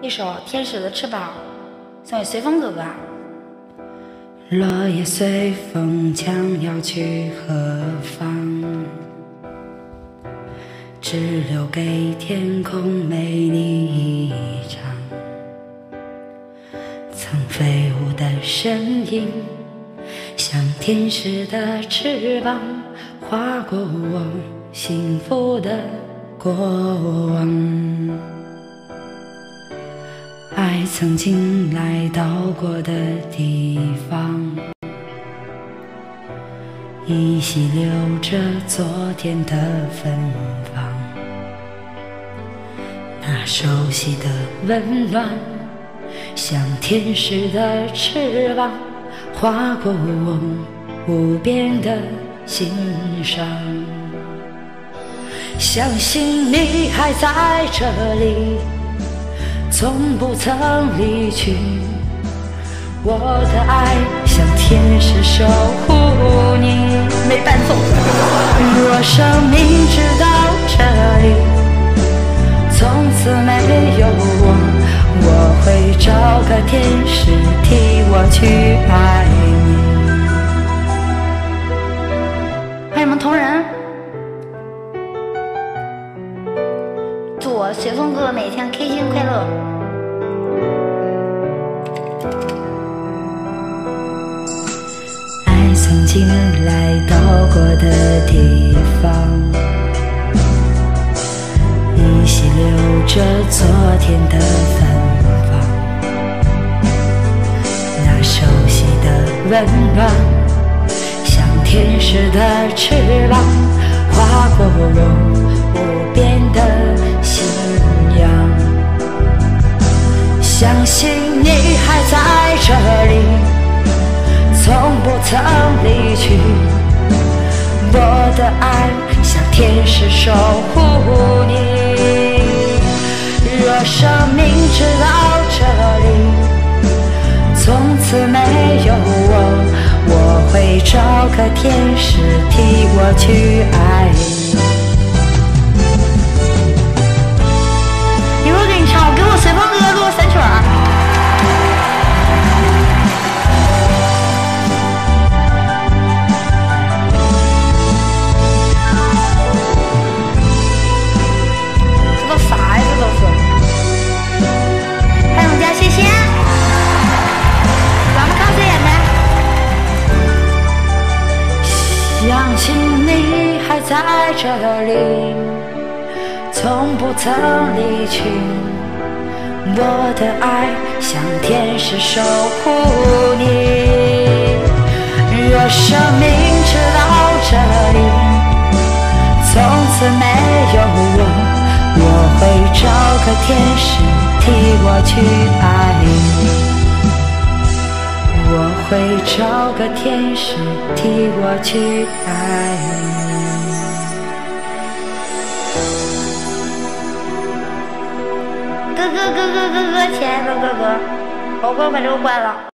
一首《天使的翅膀》送给随风哥哥。 落叶随风将要去何方？只留给天空美丽一场。曾飞舞的身影，像天使的翅膀，划过我幸福的过往。爱曾经来到过的地方，依稀留着昨天的芬芳。那熟悉的温暖，像天使的翅膀，划过我无边的心上。相信你还在这里，从不曾离去，我的爱像天使守护你。没伴奏。若生命直到这里，从此没有我会找个天使替我去爱你。 欢迎我们同仁，祝我随风哥哥每天开心快乐。 爱曾经来到过的地方，依稀留着昨天的芬芳。那熟悉的温暖，像天使的翅膀，划过我无边的信仰。相信你还在这里，从不曾离去，我的爱像天使守护你。若生命直到这里，从此没有我会找个天使替我去爱你。 一会儿给你唱，给我随风哥哥给我3曲儿。这都啥呀？这都是。欢迎我们家谢谢，咱们看谁演的？ 相信你还在这里，从不曾离去，我的爱像天使守护你。若生命直到这里，从此没有我会找个天使替我去爱你。我会找个天使替我去爱你。 哥哥，亲爱的哥哥，宝贝儿把这个关了。